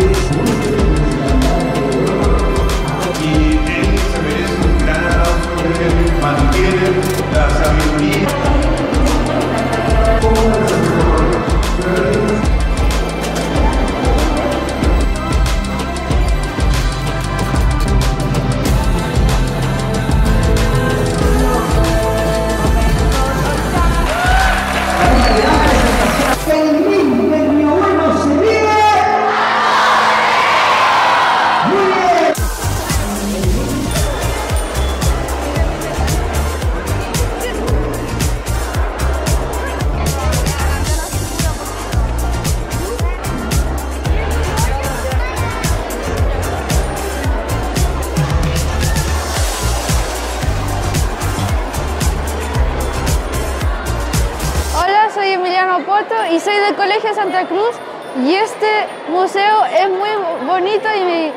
Y él se merece un gran aplauso porque mantiene la sabiduría. Soy Emiliano Poto y soy del Colegio Santa Cruz, y este museo es muy bonito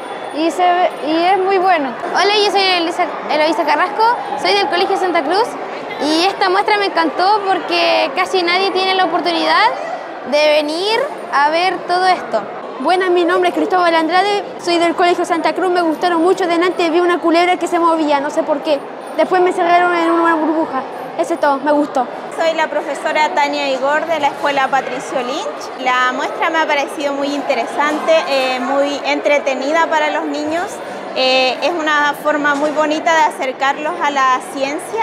y es muy bueno. Hola, yo soy Eloisa Carrasco, soy del Colegio Santa Cruz y esta muestra me encantó porque casi nadie tiene la oportunidad de venir a ver todo esto. Buenas, mi nombre es Cristóbal Andrade, soy del Colegio Santa Cruz, me gustaron mucho. Delante vi una culebra que se movía, no sé por qué. Después me cerraron en una burbuja. Eso es todo, me gustó. Soy la profesora Tania Igor de la Escuela Patricio Lynch. La muestra me ha parecido muy interesante, muy entretenida para los niños. Es una forma muy bonita de acercarlos a la ciencia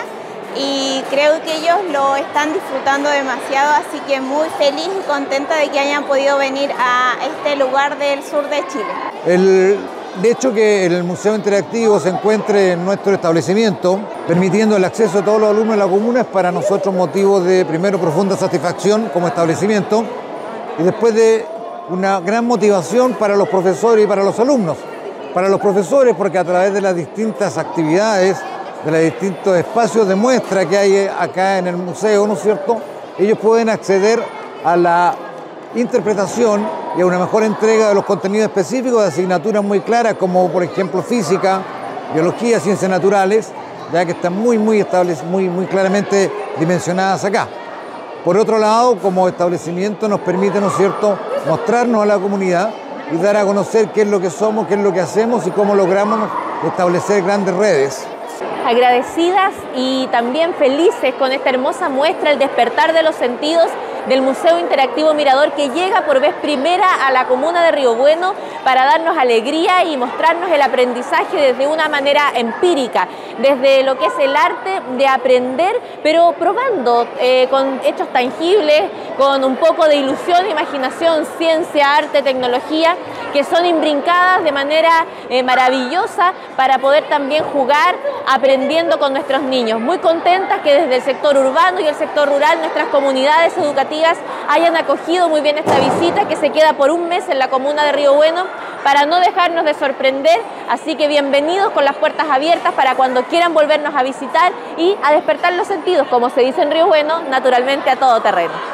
y creo que ellos lo están disfrutando demasiado, así que muy feliz y contenta de que hayan podido venir a este lugar del sur de Chile. De hecho, que el Museo Interactivo se encuentre en nuestro establecimiento, permitiendo el acceso de todos los alumnos de la comuna, es para nosotros motivo de, primero, profunda satisfacción como establecimiento y después de una gran motivación para los profesores y para los alumnos. Para los profesores, porque a través de las distintas actividades, de los distintos espacios de muestra que hay acá en el museo, ¿no es cierto?, ellos pueden acceder a la interpretación y a una mejor entrega de los contenidos específicos de asignaturas muy claras, como por ejemplo física, biología, ciencias naturales, ya que están muy claramente dimensionadas acá. Por otro lado, como establecimiento nos permite, ¿no es cierto?, mostrarnos a la comunidad y dar a conocer qué es lo que somos, qué es lo que hacemos y cómo logramos establecer grandes redes. Agradecidas y también felices con esta hermosa muestra, el despertar de los sentidos del Museo Interactivo Mirador, que llega por vez primera a la comuna de Río Bueno para darnos alegría y mostrarnos el aprendizaje desde una manera empírica, desde lo que es el arte de aprender, pero probando con hechos tangibles, con un poco de ilusión, imaginación, ciencia, arte, tecnología, que son imbrincadas de manera maravillosa para poder también jugar aprendiendo con nuestros niños. Muy contentas que desde el sector urbano y el sector rural nuestras comunidades educativas hayan acogido muy bien esta visita, que se queda por un mes en la comuna de Río Bueno para no dejarnos de sorprender, así que bienvenidos con las puertas abiertas para cuando quieran volvernos a visitar y a despertar los sentidos, como se dice en Río Bueno, naturalmente a todo terreno.